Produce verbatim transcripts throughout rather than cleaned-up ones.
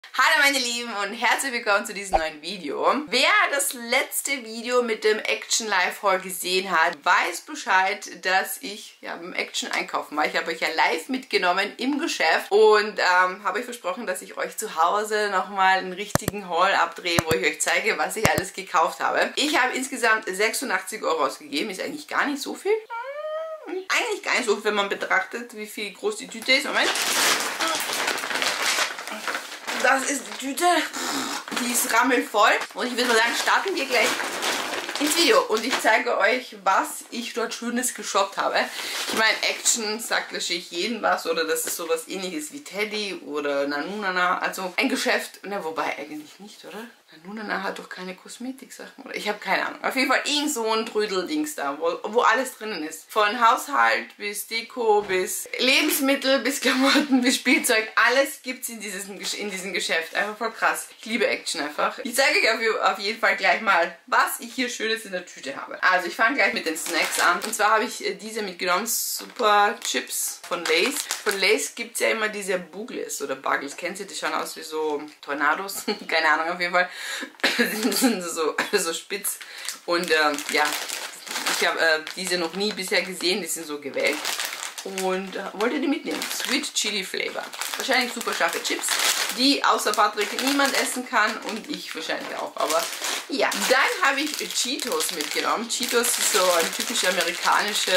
Hallo meine Lieben und herzlich willkommen zu diesem neuen Video. Wer das letzte Video mit dem Action Live Haul gesehen hat, weiß Bescheid, dass ich ja beim Action einkaufen war. Ich habe euch ja live mitgenommen im Geschäft und ähm, habe euch versprochen, dass ich euch zu Hause nochmal einen richtigen Haul abdrehe, wo ich euch zeige, was ich alles gekauft habe. Ich habe insgesamt sechsundachtzig Euro ausgegeben, ist eigentlich gar nicht so viel. Eigentlich gar nicht so viel, wenn man betrachtet, wie viel groß die Tüte ist. Moment. Das ist die Tüte, die ist rammelvoll. Und ich würde mal sagen, starten wir gleich ins Video. Und ich zeige euch, was ich dort Schönes geshoppt habe. Ich meine, Action sagt natürlich jedem was. Oder das ist sowas ähnliches wie Teddy oder Nanunana. Also ein Geschäft, na wobei eigentlich nicht, oder? Nanunana hat doch keine Kosmetiksachen, oder? Ich habe keine Ahnung. Auf jeden Fall irgend so ein Trödeldings da, wo, wo alles drinnen ist. Von Haushalt bis Deko, bis Lebensmittel, bis Klamotten, bis Spielzeug. Alles gibt es in, in diesem Geschäft. Einfach voll krass. Ich liebe Action einfach. Ich zeige euch auf, auf jeden Fall gleich mal, was ich hier Schönes in der Tüte habe. Also ich fange gleich mit den Snacks an. Und zwar habe ich diese mitgenommen. Super Chips von Lay's. Von Lay's gibt es ja immer diese Bugles oder Buggles. Kennt ihr? Die schauen aus wie so Tornados. Keine Ahnung, auf jeden Fall. Die sind so, so spitz. Und ähm, ja, ich habe äh, diese noch nie bisher gesehen. Die sind so gewelkt. Und äh, wollte die mitnehmen. Sweet Chili Flavor. Wahrscheinlich super scharfe Chips, die außer Patrick niemand essen kann. Und ich wahrscheinlich auch. Aber ja. Dann habe ich Cheetos mitgenommen. Cheetos ist so eine typische amerikanische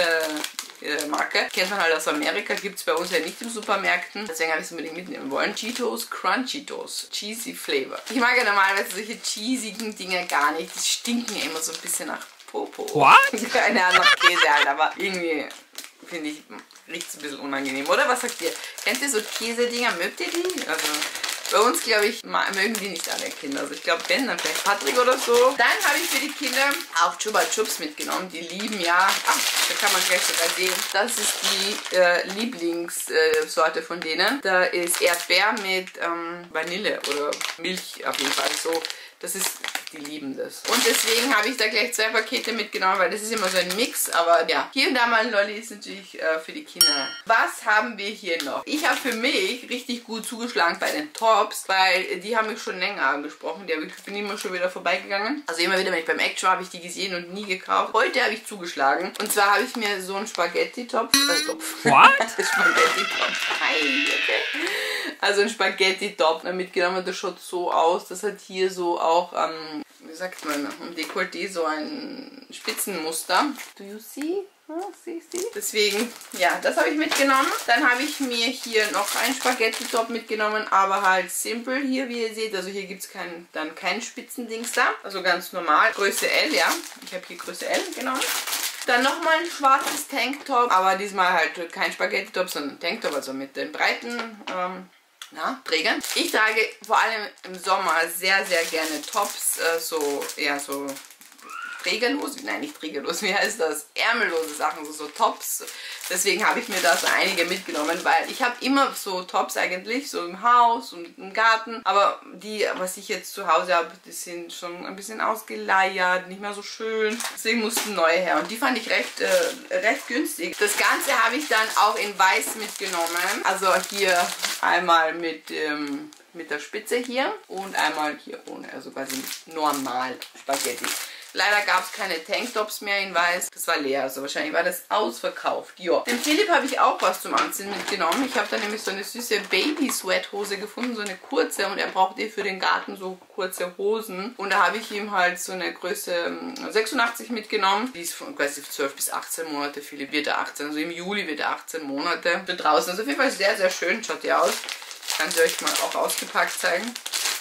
Marke. Kennt man halt aus Amerika, gibt es bei uns ja nicht im Supermärkten. Deswegen habe ich es unbedingt mitnehmen wollen. Cheetos Crunchitos. Cheesy Flavor. Ich mag ja normalerweise solche cheesigen Dinge gar nicht. Die stinken ja immer so ein bisschen nach Popo. What? Keine Ahnung, nach Käse halt, aber irgendwie finde ich, riecht es ein bisschen unangenehm. Oder was sagt ihr? Kennt ihr so Käsedinger? Mögt ihr die? Also bei uns, glaube ich, mögen die nicht alle Kinder. Also ich glaube, wenn, dann vielleicht Patrick oder so. Dann habe ich für die Kinder auch Chupa Chups mitgenommen. Die lieben ja, ach, da kann man gleich sogar sehen. Das ist die äh, Lieblingssorte äh, von denen. Da ist Erdbeer mit ähm, Vanille oder Milch auf jeden Fall. So, das ist, die lieben das. Und deswegen habe ich da gleich zwei Pakete mitgenommen, weil das ist immer so ein Mix. Aber ja, hier und da mal ein Lolli ist natürlich äh, für die Kinder. Was haben wir hier noch? Ich habe für mich richtig gut zugeschlagen bei den Tops, weil die haben mich schon länger angesprochen. Die ich bin immer schon wieder vorbeigegangen. Also immer wieder, wenn ich beim Action war, habe ich die gesehen und nie gekauft. Heute habe ich zugeschlagen. Und zwar habe ich mir so einen Spaghetti-Topf. Äh, Topf. What? Spaghetti-Topf. Hi, okay. Also ein Spaghetti-Top mitgenommen. Das schaut so aus. Das hat hier so auch, ähm, wie sagt man, im Dekolleté so ein Spitzenmuster. Do you see? Oh, see, see. Deswegen, ja, das habe ich mitgenommen. Dann habe ich mir hier noch einen Spaghetti-Top mitgenommen, aber halt simple hier, wie ihr seht. Also hier gibt es kein, dann kein Spitzendings da. Also ganz normal. Größe L, ja. Ich habe hier Größe L genommen. Dann nochmal ein schwarzes Tanktop, aber diesmal halt kein Spaghetti-Top, sondern Tanktop, also mit den breiten ähm, na, Trägern. Ich trage vor allem im Sommer sehr, sehr gerne Tops, äh, so eher so trägerlos, nein, nicht trägerlos, wie heißt das? Ärmellose Sachen, so, so Tops. Deswegen habe ich mir da so einige mitgenommen, weil ich habe immer so Tops eigentlich, so im Haus und im Garten. Aber die, was ich jetzt zu Hause habe, die sind schon ein bisschen ausgeleiert, nicht mehr so schön. Deswegen mussten neue her. Und die fand ich recht, äh, recht günstig. Das Ganze habe ich dann auch in weiß mitgenommen. Also hier einmal mit, ähm, mit der Spitze hier und einmal hier ohne, also quasi normal Spaghetti. Leider gab es keine Tanktops mehr in weiß. Das war leer, also wahrscheinlich war das ausverkauft. Ja. Dem Philipp habe ich auch was zum Anziehen mitgenommen. Ich habe da nämlich so eine süße Baby-Sweat-Hose gefunden, so eine kurze. Und er braucht eh für den Garten so kurze Hosen. Und da habe ich ihm halt so eine Größe sechsundachtzig mitgenommen. Die ist von quasi zwölf bis achtzehn Monate. Philipp wird er achtzehn, also im Juli wird er achtzehn Monate. Für draußen, also auf jeden Fall sehr, sehr schön schaut die aus. Ich kann sie euch mal auch ausgepackt zeigen.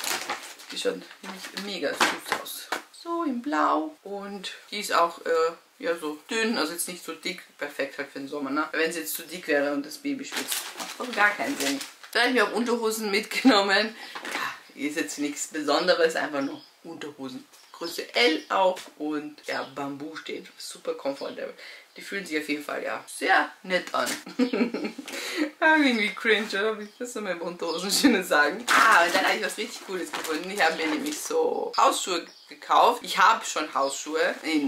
Die schaut nämlich mega süß aus. So in Blau und die ist auch äh, ja so dünn, also jetzt nicht so dick, perfekt halt für den Sommer, ne? Wenn sie jetzt zu dick wäre und das Baby spitzt, macht doch gar keinen Sinn. Dann habe ich mir auch Unterhosen mitgenommen. Ja, ist jetzt nichts Besonderes, einfach nur Unterhosen. Größe L auch und ja, Bambu steht, super komfortabel. Die fühlen sich auf jeden Fall ja sehr nett an. Irgendwie cringe, oder? Wie das soll man im Unterhosen schönes sagen. Ah, und dann habe ich was richtig Cooles gefunden. Ich habe mir nämlich so Hausschuhe gekauft. Ich habe schon Hausschuhe in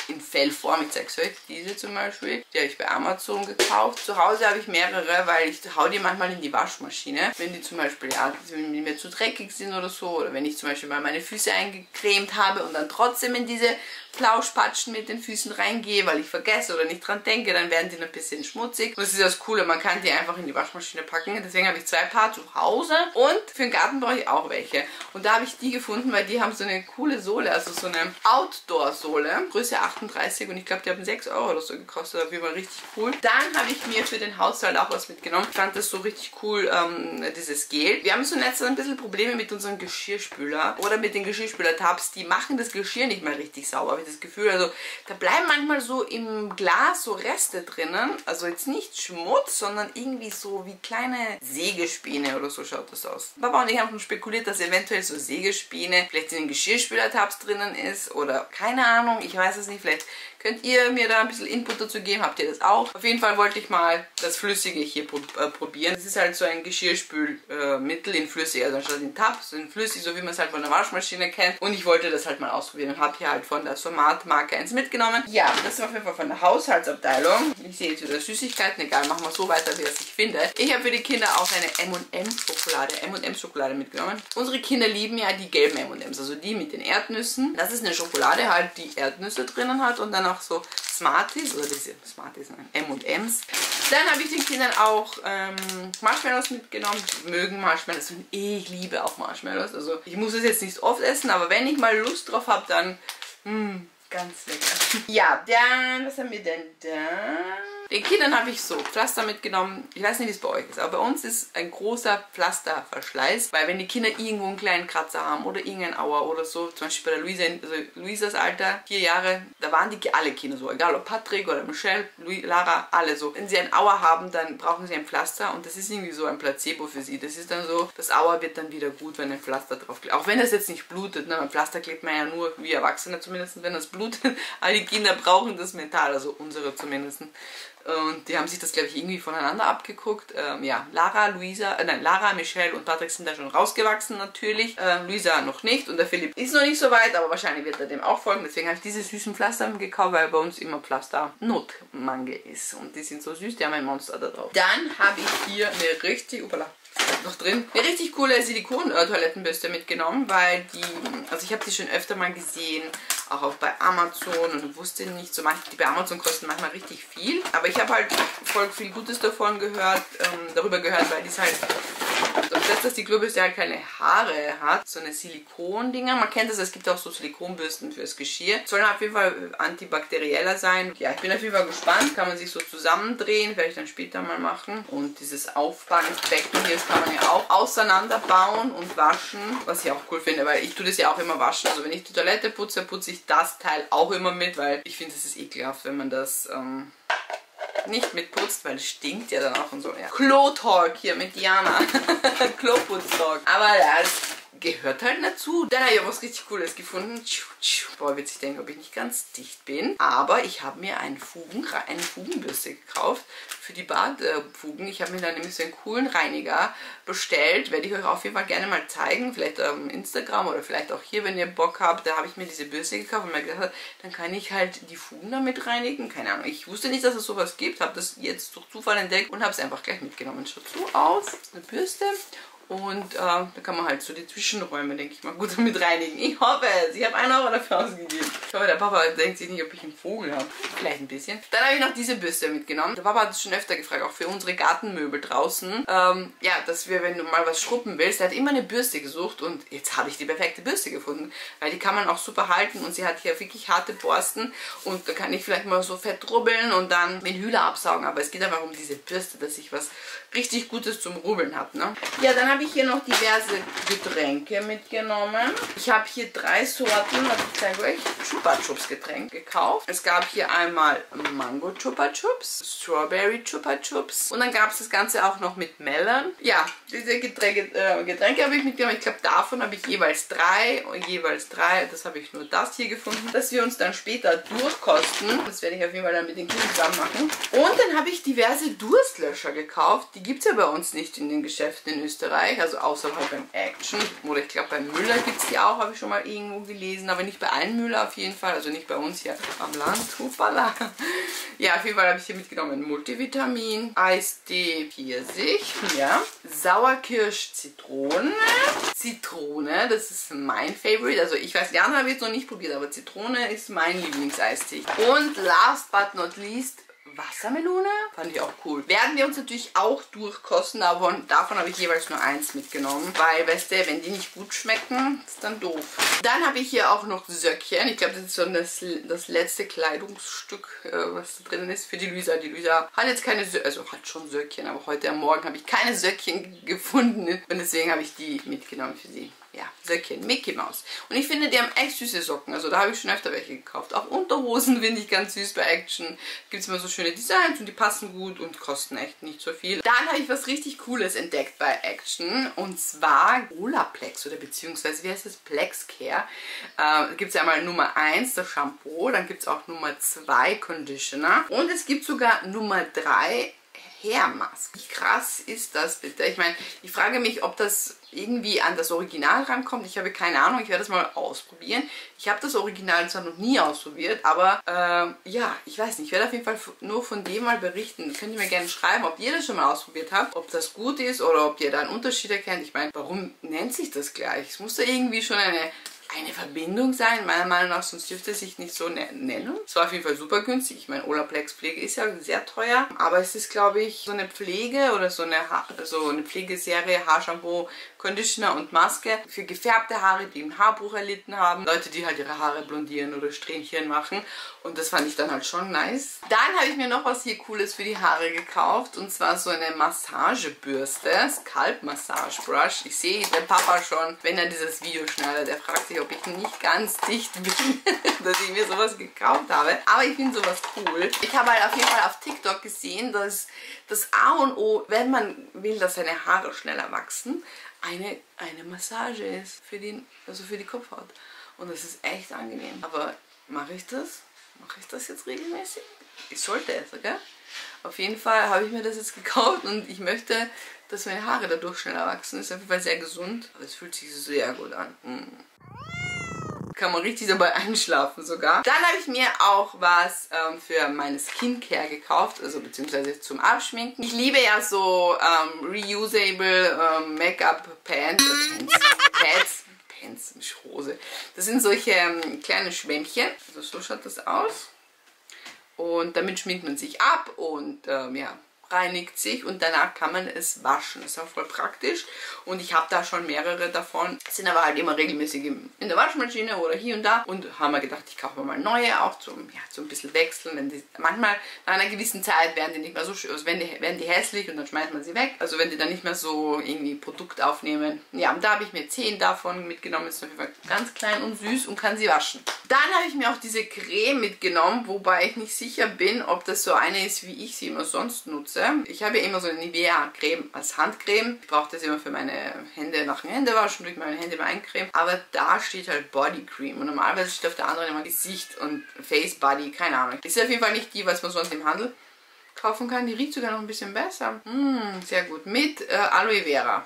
in Fellform. Ich zeige es euch. Diese zum Beispiel, die habe ich bei Amazon gekauft. Zu Hause habe ich mehrere, weil ich hau die manchmal in die Waschmaschine. Wenn die zum Beispiel, ja, wenn die mir zu dreckig sind oder so. Oder wenn ich zum Beispiel mal meine Füße eingecremt habe und dann trotzdem in diese Plauschpatschen mit den Füßen reingehe, weil ich vergesse oder nicht dran denke, dann werden die ein bisschen schmutzig. Und das ist das Coole, man kann die einfach in die Waschmaschine packen. Deswegen habe ich zwei Paar zu Hause und für den Garten brauche ich auch welche. Und da habe ich die gefunden, weil die haben so eine coole Sohle, also so eine Outdoor-Sohle, Größe achtunddreißig und ich glaube, die haben sechs Euro oder so gekostet, auf jeden Fall richtig cool. Dann habe ich mir für den Haushalt auch was mitgenommen. Ich fand das so richtig cool, ähm, dieses Gel. Wir haben so letztens ein bisschen Probleme mit unserem Geschirrspüler oder mit den Geschirrspüler-Tabs, die machen das Geschirr nicht mehr richtig sauber, habe ich das Gefühl. Also da bleiben manchmal so im Glas so Reste drinnen, also jetzt nicht Schmutz, sondern irgendwie so wie kleine Sägespäne oder so schaut das aus. Papa und ich haben schon spekuliert, dass eventuell so Sägespäne vielleicht in den Geschirrspüler-Tabs drinnen ist oder keine Ahnung, ich weiß es nicht, vielleicht könnt ihr mir da ein bisschen Input dazu geben, habt ihr das auch? Auf jeden Fall wollte ich mal das Flüssige hier äh, probieren. Das ist halt so ein Geschirrspülmittel äh, in flüssig, also anstatt in Tab, so in flüssig, so wie man es halt von der Waschmaschine kennt. Und ich wollte das halt mal ausprobieren und habe hier halt von der Somat Marke eins mitgenommen. Ja, das ist auf jeden Fall von der Haushaltsabteilung. Ich sehe jetzt wieder Süßigkeiten, egal, machen wir so weiter, wie es ich finde. Ich habe für die Kinder auch eine M und M Schokolade, M und M Schokolade mitgenommen. Unsere Kinder lieben ja die gelben M und Ms, also die mit den Erdnüssen. Das ist eine Schokolade halt, die Erdnüsse drinnen hat und dann auch so Smarties, oder diese Smarties, M und Ms. Dann habe ich den Kindern auch ähm, Marshmallows mitgenommen. Die mögen Marshmallows und ich liebe auch Marshmallows. Also ich muss es jetzt nicht oft essen, aber wenn ich mal Lust drauf habe, dann mh, ganz lecker. Ja, dann, was haben wir denn da? Den Kindern habe ich so Pflaster mitgenommen. Ich weiß nicht, wie es bei euch ist, aber bei uns ist ein großer Pflasterverschleiß, weil wenn die Kinder irgendwo einen kleinen Kratzer haben oder irgendein Auer oder so, zum Beispiel bei der Luisa, also Luisas Alter, vier Jahre, da waren die alle Kinder so, egal ob Patrick oder Michelle, Louis, Lara, alle so. Wenn sie ein Auer haben, dann brauchen sie ein Pflaster und das ist irgendwie so ein Placebo für sie. Das ist dann so, das Auer wird dann wieder gut, wenn ein Pflaster drauf klebt. Auch wenn das jetzt nicht blutet, ne? Ein Pflaster klebt man ja nur, wie Erwachsene zumindest, wenn das blutet. All die Kinder brauchen das mental, also unsere zumindest. Und die haben sich das, glaube ich, irgendwie voneinander abgeguckt. Ähm, ja, Lara, Luisa, äh, nein, Lara, Michelle und Patrick sind da schon rausgewachsen natürlich. Ähm, Luisa noch nicht und der Philipp ist noch nicht so weit, aber wahrscheinlich wird er dem auch folgen. Deswegen habe ich diese süßen Pflaster gekauft, weil bei uns immer Pflaster Notmange ist. Und die sind so süß, die haben ein Monster da drauf. Dann habe ich hier eine richtig, upala, noch drin, eine richtig coole Silikon-Toilettenbürste mitgenommen, weil die, also ich habe die schon öfter mal gesehen, auch auf bei Amazon und wusste nicht so, die bei Amazon kosten manchmal richtig viel, aber ich habe halt voll viel Gutes davon gehört, ähm, darüber gehört, weil die es halt, das, dass die Klobürste halt keine Haare hat, so eine Silikon-Dinger, man kennt das, es gibt auch so Silikonbürsten fürs Geschirr, sollen auf jeden Fall antibakterieller sein. Ja, ich bin auf jeden Fall gespannt, kann man sich so zusammendrehen, werde ich dann später mal machen. Und dieses Aufbankbecken hier, das kann man ja auch auseinanderbauen und waschen, was ich auch cool finde, weil ich tue das ja auch immer waschen, also wenn ich die Toilette putze, putze ich das Teil auch immer mit, weil ich finde, es ist ekelhaft, wenn man das ähm, nicht mitputzt, weil es stinkt ja dann auch und so. Ja. Klo-Talk hier mit Diana. Kloputz-Talk. Aber ja, es gehört halt dazu. Dann habe ich auch was richtig Cooles gefunden. Boah, wird sich denken, ob ich nicht ganz dicht bin. Aber ich habe mir einen Fugen, eine Fugenbürste gekauft für die Badfugen. Ich habe mir da nämlich so einen coolen Reiniger bestellt. Werde ich euch auf jeden Fall gerne mal zeigen. Vielleicht auf Instagram oder vielleicht auch hier, wenn ihr Bock habt. Da habe ich mir diese Bürste gekauft und mir gedacht, dann kann ich halt die Fugen damit reinigen. Keine Ahnung. Ich wusste nicht, dass es sowas gibt. Habe das jetzt durch Zufall entdeckt und habe es einfach gleich mitgenommen. Schaut so aus. Eine Bürste. Und äh, da kann man halt so die Zwischenräume, denke ich mal, gut damit reinigen. Ich hoffe es. Ich habe einen Euro dafür ausgegeben. Ich hoffe, der Papa denkt sich nicht, ob ich einen Vogel habe. Vielleicht ein bisschen. Dann habe ich noch diese Bürste mitgenommen. Der Papa hat es schon öfter gefragt, auch für unsere Gartenmöbel draußen. Ähm, ja, dass wir, wenn du mal was schruppen willst, er hat immer eine Bürste gesucht. Und jetzt habe ich die perfekte Bürste gefunden. Weil die kann man auch super halten. Und sie hat hier wirklich harte Borsten. Und da kann ich vielleicht mal so fett rubbeln und dann den Hühler absaugen. Aber es geht einfach um diese Bürste, dass ich was richtig Gutes zum Rubbeln habe. Ne? Ja, dann habe ich hier noch diverse Getränke mitgenommen. Ich habe hier drei Sorten, also ich zeige euch, Chupa Chups Getränk gekauft. Es gab hier einmal Mango Chupa Chups, Strawberry Chupa Chups und dann gab es das Ganze auch noch mit Melon. Ja, diese Getränke, äh, Getränke habe ich mitgenommen. Ich glaube, davon habe ich jeweils drei und jeweils drei. Das habe ich nur das hier gefunden, dass wir uns dann später durchkosten. Das werde ich auf jeden Fall dann mit den Kindern zusammen machen. Und dann habe ich diverse Durstlöscher gekauft. Die gibt es ja bei uns nicht in den Geschäften in Österreich. Bereich, also außer halt beim Action. Oder ich glaube beim Müller gibt es die auch, habe ich schon mal irgendwo gelesen. Aber nicht bei allen Müller auf jeden Fall, also nicht bei uns hier am Land. Hupala. Ja, auf jeden Fall habe ich hier mitgenommen Multivitamin, Eistee, Pfirsich, ja, Sauerkirsch, Zitrone, Zitrone, das ist mein Favorite. Also ich weiß, die anderen habe ich jetzt noch nicht probiert, aber Zitrone ist mein Lieblingseistee. Und last but not least Wassermelone. Fand ich auch cool. Werden wir uns natürlich auch durchkosten, aber davon habe ich jeweils nur eins mitgenommen. Weil, weißt du, wenn die nicht gut schmecken, ist dann doof. Dann habe ich hier auch noch Söckchen. Ich glaube, das ist so das, das letzte Kleidungsstück, äh, was da drin ist für die Luisa. Die Luisa hat jetzt keine Söckchen, also hat schon Söckchen, aber heute am Morgen habe ich keine Söckchen gefunden. Und deswegen habe ich die mitgenommen für sie. Ja, Söckchen, Mickey Mouse. Und ich finde, die haben echt süße Socken. Also da habe ich schon öfter welche gekauft. Auch Unterhosen finde ich ganz süß bei Action. Gibt es immer so schöne Designs und die passen gut und kosten echt nicht so viel. Dann habe ich was richtig Cooles entdeckt bei Action. Und zwar Olaplex oder beziehungsweise, wie heißt das? Plexcare. Äh, gibt es ja einmal Nummer eins, das Shampoo. Dann gibt es auch Nummer zwei, Conditioner. Und es gibt sogar Nummer drei, Hair Mask. Wie krass ist das bitte? Ich meine, ich frage mich, ob das irgendwie an das Original rankommt. Ich habe keine Ahnung, ich werde das mal ausprobieren. Ich habe das Original zwar noch nie ausprobiert, aber äh, ja, ich weiß nicht. Ich werde auf jeden Fall nur von dem mal berichten. Könnt ihr mir gerne schreiben, ob ihr das schon mal ausprobiert habt, ob das gut ist oder ob ihr da einen Unterschied erkennt. Ich meine, warum nennt sich das gleich? Es muss da irgendwie schon eine eine Verbindung sein, meiner Meinung nach, sonst dürfte es sich nicht so nennen. Es war auf jeden Fall super günstig. Ich meine, Olaplex Pflege ist ja sehr teuer, aber es ist, glaube ich, so eine Pflege oder so eine, ha so eine Pflegeserie, Haarshampoo, Conditioner und Maske für gefärbte Haare, die einen Haarbruch erlitten haben. Leute, die halt ihre Haare blondieren oder Strähnchen machen. Und das fand ich dann halt schon nice. Dann habe ich mir noch was hier Cooles für die Haare gekauft. Und zwar so eine Massagebürste, Scalp Massage Brush. Ich sehe den Papa schon, wenn er dieses Video schneidet. Er fragt sich, ob ich nicht ganz dicht bin, dass ich mir sowas gekauft habe. Aber ich finde sowas cool. Ich habe halt auf jeden Fall auf TikTok gesehen, dass das A und O, wenn man will, dass seine Haare schneller wachsen, eine, eine Massage ist für, den, also für die Kopfhaut. Und das ist echt angenehm. Aber mache ich das? Mache ich das jetzt regelmäßig? Ich sollte es, gell? Auf jeden Fall habe ich mir das jetzt gekauft und ich möchte, dass meine Haare dadurch schneller wachsen. Ist auf jeden Fall sehr gesund. Aber es fühlt sich sehr gut an. Mm. Kann man richtig dabei einschlafen sogar. Dann habe ich mir auch was ähm, für meine Skincare gekauft, also beziehungsweise zum Abschminken. Ich liebe ja so ähm, reusable ähm, Make-up-Pants, äh, Pants, Pads, Pants, nicht Hose. Das sind solche ähm, kleine Schwämmchen. Also so schaut das aus. Und damit schminkt man sich ab und ähm, ja, reinigt sich und danach kann man es waschen. Das ist auch voll praktisch und ich habe da schon mehrere davon. Sind aber halt immer regelmäßig in der Waschmaschine oder hier und da und haben wir gedacht, ich kaufe mal neue, auch zum, ja, zum ein bisschen wechseln. Wenn die, manchmal nach einer gewissen Zeit werden die nicht mehr so schön, also werden die, werden die hässlich und dann schmeißt man sie weg. Also wenn die dann nicht mehr so irgendwie Produkt aufnehmen. Ja, und da habe ich mir zehn davon mitgenommen. Ist auf jeden Fall ganz klein und süß und kann sie waschen. Dann habe ich mir auch diese Creme mitgenommen, wobei ich nicht sicher bin, ob das so eine ist, wie ich sie immer sonst nutze. Ich habe ja immer so eine Nivea-Creme als Handcreme. Ich brauche das immer für meine Hände nach dem Händewaschen, durch meine Hände mal eincremen. Aber da steht halt Body Cream. Und normalerweise steht auf der anderen immer Gesicht und Face Body, keine Ahnung. Ist auf jeden Fall nicht die, was man sonst im Handel kaufen kann. Die riecht sogar noch ein bisschen besser. Mmh, sehr gut. Mit äh, Aloe Vera.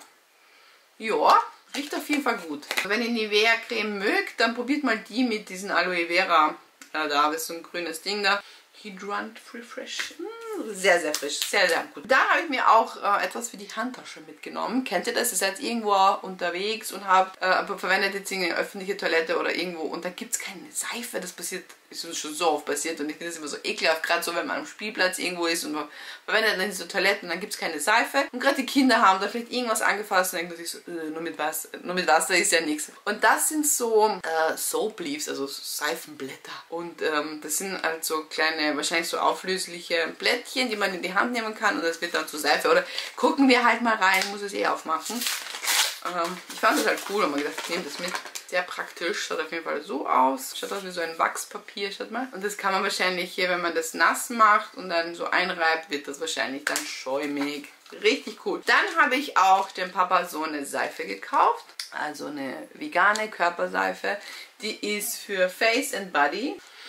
Ja, riecht auf jeden Fall gut. Wenn ihr Nivea-Creme mögt, dann probiert mal die mit diesen Aloe Vera. Äh, da ist so ein grünes Ding da. Hydrant Refresh. Sehr, sehr frisch. Sehr, sehr gut. Dann habe ich mir auch äh, etwas für die Handtasche mitgenommen. Kennt ihr das? Ihr seid irgendwo unterwegs und habt äh, verwendet jetzt eine öffentliche Toilette oder irgendwo und da gibt es keine Seife. Das passiert, ist uns schon so oft passiert und ich finde das immer so ekelhaft. Gerade so, wenn man am Spielplatz irgendwo ist und man verwendet dann diese Toiletten und dann gibt es keine Seife. Und gerade die Kinder haben da vielleicht irgendwas angefasst und denken sich so, äh, nur, mit Wasser, nur mit Wasser ist ja nichts. Und das sind so äh, Soap Leaves, also so Seifenblätter. Und ähm, das sind halt so kleine, wahrscheinlich so auflösliche Blättchen, die man in die Hand nehmen kann und das wird dann zur Seife. Oder gucken wir halt mal rein, muss es eh aufmachen. Ähm, ich fand das halt cool und mir gedacht, ich nehme das mit. Sehr praktisch, schaut auf jeden Fall so aus. Schaut aus wie so ein Wachspapier, schaut mal. Und das kann man wahrscheinlich hier, wenn man das nass macht und dann so einreibt, wird das wahrscheinlich dann schäumig. Richtig cool. Dann habe ich auch dem Papa so eine Seife gekauft. Also eine vegane Körperseife. Die ist für Face and Body.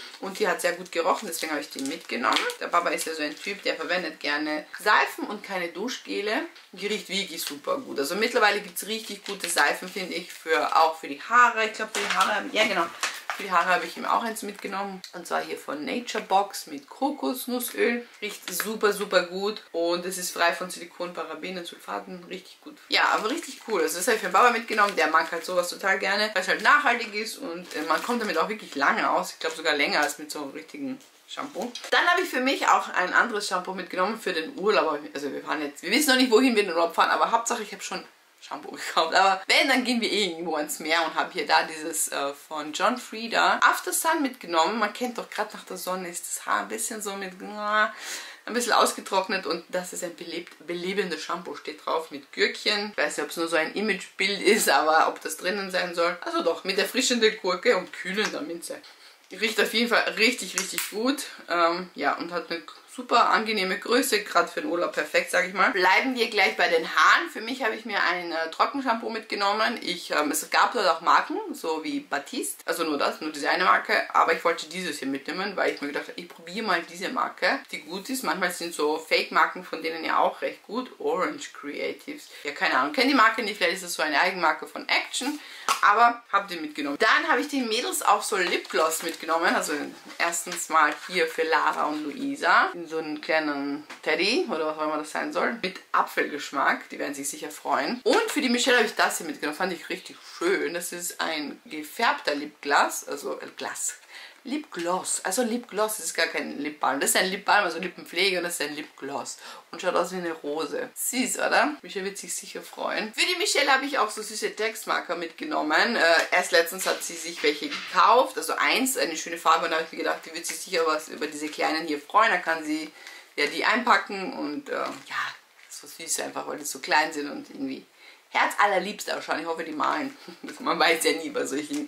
und die hat sehr gut gerochen, deswegen habe ich die mitgenommen. Der Papa ist ja so ein Typ, der verwendet gerne Seifen und keine Duschgele. Die riecht wirklich super gut. Also mittlerweile gibt es richtig gute Seifen, finde ich, für auch für die Haare. Ich glaube für die Haare, ja genau. Für die Haare habe ich ihm auch eins mitgenommen. Und zwar hier von Nature Box mit Kokosnussöl. Riecht super, super gut. Und es ist frei von Silikon, Parabenen, Sulfaten. Richtig gut. Ja, aber richtig cool. Also das habe ich für den Papa mitgenommen. Der mag halt sowas total gerne, weil es halt nachhaltig ist. Und man kommt damit auch wirklich lange aus. Ich glaube sogar länger als mit so einem richtigen Shampoo. Dann habe ich für mich auch ein anderes Shampoo mitgenommen für den Urlaub. Also wir fahren jetzt, wir wissen noch nicht, wohin wir in den Urlaub fahren. Aber Hauptsache, ich habe schon Shampoo gekauft, aber wenn, dann gehen wir eh irgendwo ans Meer und habe hier da dieses äh, von John Frieda After Sun mitgenommen. Man kennt doch, gerade nach der Sonne ist das Haar ein bisschen so mit äh, ein bisschen ausgetrocknet und das ist ein belebt, belebendes Shampoo, steht drauf mit Gürkchen. Ich weiß nicht, ob es nur so ein Imagebild ist, aber ob das drinnen sein soll. Also doch, mit erfrischender Gurke und kühlender Minze. Riecht auf jeden Fall richtig, richtig gut. Ähm, ja, und hat eine super angenehme Größe, gerade für den Urlaub perfekt, sage ich mal. Bleiben wir gleich bei den Haaren. Für mich habe ich mir ein äh, Trockenshampoo mitgenommen. Ich, ähm, es gab dort auch Marken, so wie Batiste, also nur das, nur diese eine Marke. Aber ich wollte dieses hier mitnehmen, weil ich mir gedacht habe, ich probiere mal diese Marke, die gut ist. Manchmal sind so Fake-Marken von denen ja auch recht gut. Orange Creatives. Ja, keine Ahnung, kenne die Marke nicht, vielleicht ist es so eine Eigenmarke von Action. Aber habe die mitgenommen. Dann habe ich den Mädels auch so Lipgloss mitgenommen. Also erstens mal hier für Lara und Luisa. In so einen kleinen Teddy oder was auch immer das sein soll. Mit Apfelgeschmack. Die werden sich sicher freuen. Und für die Michelle habe ich das hier mitgenommen. Fand ich richtig schön. Das ist ein gefärbter Lipgloss. Also äh, Glas. Lipgloss, also Lipgloss, das ist gar kein Lipbalm. Das ist ein Lipbalm, also Lippenpflege und das ist ein Lipgloss. Und schaut aus wie eine Rose. Süß, oder? Michelle wird sich sicher freuen. Für die Michelle habe ich auch so süße Textmarker mitgenommen. Äh, erst letztens hat sie sich welche gekauft, also eins, eine schöne Farbe. Und da habe ich mir gedacht, die wird sich sicher was über diese kleinen hier freuen. Da kann sie ja die einpacken und äh, ja, so süß einfach, weil die so klein sind und irgendwie Herz allerliebst ausschauen. Ich hoffe, die malen. Man weiß ja nie bei solchen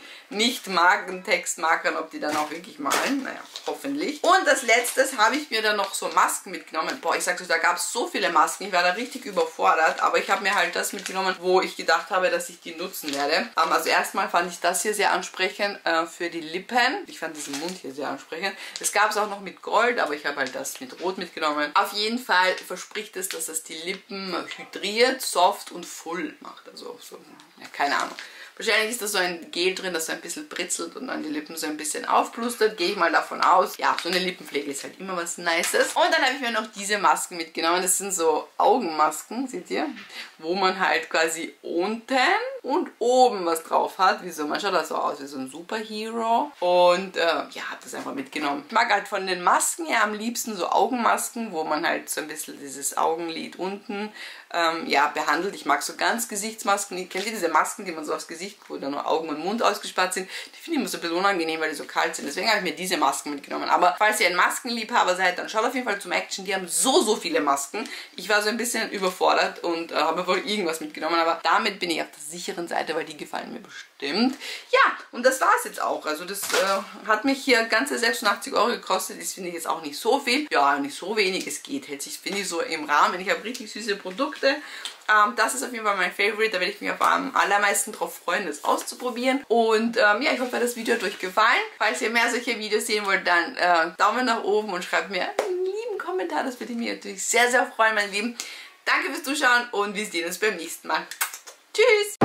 Nicht-Marken-Textmarkern, ob die dann auch wirklich malen. Naja, hoffentlich. Und als letztes habe ich mir dann noch so Masken mitgenommen. Boah, ich sag's euch, da gab es so viele Masken. Ich war da richtig überfordert. Aber ich habe mir halt das mitgenommen, wo ich gedacht habe, dass ich die nutzen werde. Also erstmal fand ich das hier sehr ansprechend äh, für die Lippen. Ich fand diesen Mund hier sehr ansprechend. Es gab es auch noch mit Gold, aber ich habe halt das mit Rot mitgenommen. Auf jeden Fall verspricht es, dass es die Lippen hydriert, soft und full macht. Also so, ja, keine Ahnung. Wahrscheinlich ist da so ein Gel drin, das so ein bisschen britzelt und dann die Lippen so ein bisschen aufplustert. Gehe ich mal davon aus. Ja, so eine Lippenpflege ist halt immer was Nices. Und dann habe ich mir noch diese Masken mitgenommen. Das sind so Augenmasken, seht ihr? Wo man halt quasi unten und oben was drauf hat. Wieso? Man schaut da so aus wie so ein Superhero. Und äh, ja, habe das einfach mitgenommen. Ich mag halt von den Masken ja am liebsten so Augenmasken, wo man halt so ein bisschen dieses Augenlid unten ähm, ja, behandelt. Ich mag so ganz Gesichtsmasken. Kennt ihr diese Masken, die man so aufs Gesicht, wo da nur Augen und Mund ausgespart sind? Die finde ich immer so ein bisschen unangenehm, weil die so kalt sind. Deswegen habe ich mir diese Masken mitgenommen. Aber falls ihr ein Maskenliebhaber seid, dann schaut auf jeden Fall zum Action. Die haben so, so viele Masken. Ich war so ein bisschen überfordert und äh, habe wohl irgendwas mitgenommen. Aber damit bin ich auf der sicheren Seite, weil die gefallen mir bestimmt. Ja, und das war es jetzt auch. Also das äh, hat mich hier ganze sechsundachtzig Euro gekostet. Das finde ich jetzt auch nicht so viel. Ja, nicht so wenig. Es geht. Hält sich, finde ich, so im Rahmen. Ich habe richtig süße Produkte. Ähm, das ist auf jeden Fall mein Favorite. Da werde ich mich auf am allermeisten drauf freuen, das auszuprobieren. Und ähm, ja, ich hoffe, das Video hat euch gefallen. Falls ihr mehr solche Videos sehen wollt, dann äh, Daumen nach oben und schreibt mir einen lieben Kommentar. Das würde mich natürlich sehr, sehr freuen, meine Lieben. Danke fürs Zuschauen und wir sehen uns beim nächsten Mal. Tschüss!